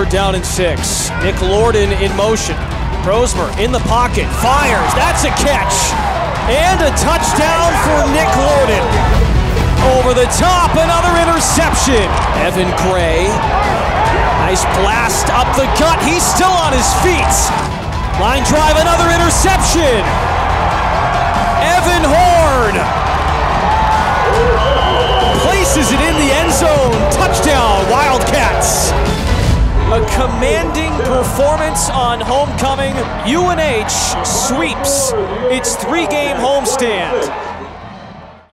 third down and 6. Nick Lorden in motion. Brosmer in the pocket, fires, that's a catch! And a touchdown for Nick Lorden. Over the top, another interception. Evan Gray, nice blast up the gut, he's still on his feet. Line drive, another interception. Evan Horn places it in the end zone. Touchdown, Wildcats. A commanding performance on homecoming. UNH sweeps its 3-game homestand.